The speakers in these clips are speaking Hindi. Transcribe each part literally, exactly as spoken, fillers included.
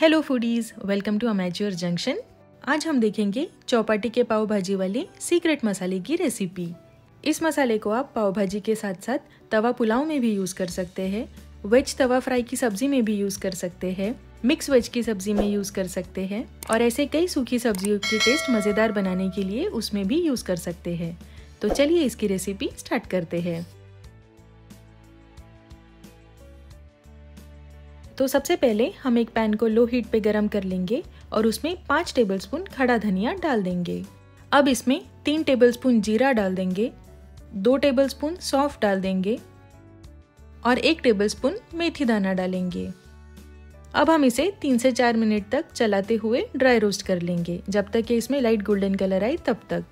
Hello foodies, welcome to amateur junction. आज हम देखेंगे चौपाटी के पाव भाजी वाले सीक्रेट मसाले की रेसिपी। इस मसाले को आप पाव भाजी के साथ साथ तवा पुलाव में भी यूज़ कर सकते हैं, वेज तवा फ्राई की सब्जी में भी यूज़ कर सकते हैं, मिक्स वेज की सब्जी में यूज़ कर सकते हैं और ऐसे कई सूखी सब्जियों की टेस्ट मज़ेदार बनाने के लिए उसमें भी यूज़ कर सकते हैं। तो चलिए इसकी रेसिपी स्टार्ट करते हैं। तो सबसे पहले हम एक पैन को लो हीट पे गरम कर लेंगे और उसमें पाँच टेबलस्पून खड़ा धनिया डाल देंगे। अब इसमें तीन टेबलस्पून जीरा डाल देंगे, दो टेबलस्पून सौंफ डाल देंगे और एक टेबलस्पून मेथी दाना डालेंगे। अब हम इसे तीन से चार मिनट तक चलाते हुए ड्राई रोस्ट कर लेंगे, जब तक कि इसमें लाइट गोल्डन कलर आए तब तक।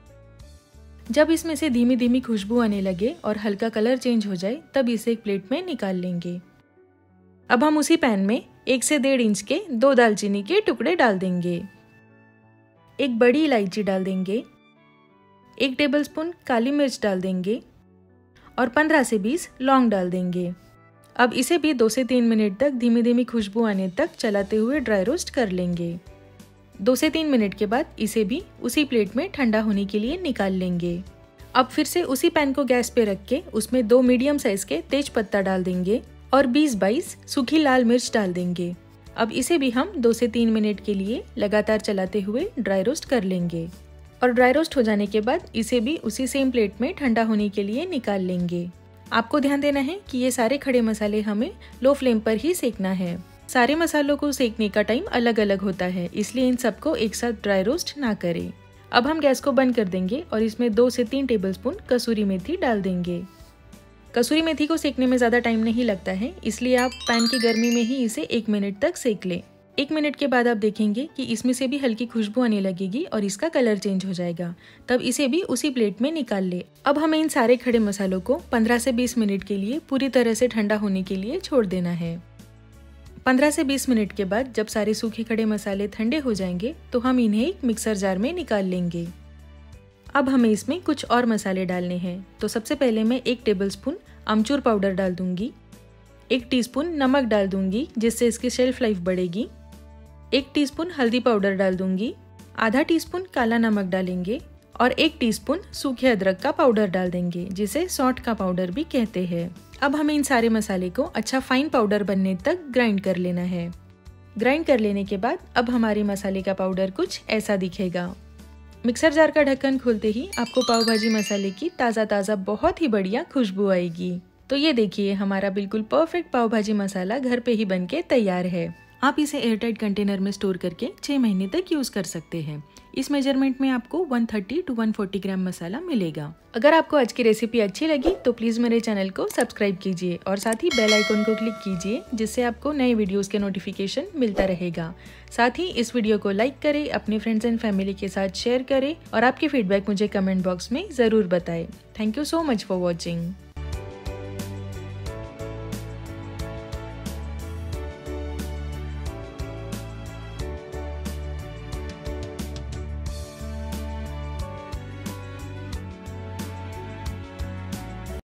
जब इसमें से धीमी धीमी खुशबू आने लगे और हल्का कलर चेंज हो जाए तब इसे एक प्लेट में निकाल लेंगे। अब हम उसी पैन में एक से डेढ़ इंच के दो दालचीनी के टुकड़े डाल देंगे, एक बड़ी इलायची डाल देंगे, एक टेबलस्पून काली मिर्च डाल देंगे और पंद्रह से बीस लौंग डाल देंगे। अब इसे भी दो से तीन मिनट तक धीमी धीमी खुशबू आने तक चलाते हुए ड्राई रोस्ट कर लेंगे। दो से तीन मिनट के बाद इसे भी उसी प्लेट में ठंडा होने के लिए निकाल लेंगे। अब फिर से उसी पैन को गैस पे रख के उसमें दो मीडियम साइज के तेज पत्ता डाल देंगे और बीस बाईस सूखी लाल मिर्च डाल देंगे। अब इसे भी हम दो से तीन मिनट के लिए लगातार चलाते हुए ड्राई रोस्ट कर लेंगे और ड्राई रोस्ट हो जाने के बाद इसे भी उसी सेम प्लेट में ठंडा होने के लिए निकाल लेंगे। आपको ध्यान देना है कि ये सारे खड़े मसाले हमें लो फ्लेम पर ही सेकना है। सारे मसालों को सेकने का टाइम अलग अलग होता है, इसलिए इन सबको एक साथ ड्राई रोस्ट ना करें। अब हम गैस को बंद कर देंगे और इसमें दो से तीन टेबलस्पून कसूरी मेथी डाल देंगे। कसूरी मेथी को सेकने में ज़्यादा टाइम नहीं लगता है, इसलिए आप पैन की गर्मी में ही इसे एक मिनट तक सेक लें। एक मिनट के बाद आप देखेंगे कि इसमें से भी हल्की खुशबू आने लगेगी और इसका कलर चेंज हो जाएगा, तब इसे भी उसी प्लेट में निकाल ले। अब हमें इन सारे खड़े मसालों को पंद्रह से बीस मिनट के लिए पूरी तरह से ठंडा होने के लिए छोड़ देना है। पंद्रह से बीस मिनट के बाद जब सारे सूखे खड़े मसाले ठंडे हो जाएंगे तो हम इन्हें एक मिक्सर जार में निकाल लेंगे। अब हमें इसमें कुछ और मसाले डालने हैं। तो सबसे पहले मैं एक टेबलस्पून अमचूर पाउडर डाल दूंगी, एक टीस्पून नमक डाल दूंगी जिससे इसकी शेल्फ लाइफ बढ़ेगी, एक टीस्पून हल्दी पाउडर डाल दूंगी, आधा टीस्पून काला नमक डालेंगे और एक टीस्पून सूखे अदरक का पाउडर डाल देंगे जिसे सौंठ का पाउडर भी कहते हैं। अब हमें इन सारे मसाले को अच्छा फाइन पाउडर बनने तक ग्राइंड कर लेना है। ग्राइंड कर लेने के बाद अब हमारे मसाले का पाउडर कुछ ऐसा दिखेगा। मिक्सर जार का ढक्कन खोलते ही आपको पाव भाजी मसाले की ताज़ा ताज़ा बहुत ही बढ़िया खुशबू आएगी। तो ये देखिए, हमारा बिल्कुल परफेक्ट पाव भाजी मसाला घर पे ही बनके तैयार है। आप इसे एयरटाइट कंटेनर में स्टोर करके छह महीने तक यूज कर सकते हैं। इस मेजरमेंट में आपको एक सौ तीस टू एक सौ चालीस ग्राम मसाला मिलेगा। अगर आपको आज की रेसिपी अच्छी लगी तो प्लीज मेरे चैनल को सब्सक्राइब कीजिए और साथ ही बेल आइकन को क्लिक कीजिए, जिससे आपको नए वीडियोस के नोटिफिकेशन मिलता रहेगा। साथ ही इस वीडियो को लाइक करें, अपने फ्रेंड्स एंड फैमिली के साथ शेयर करें और आपके फीडबैक मुझे कमेंट बॉक्स में जरूर बताएं। Thank you so much for watching.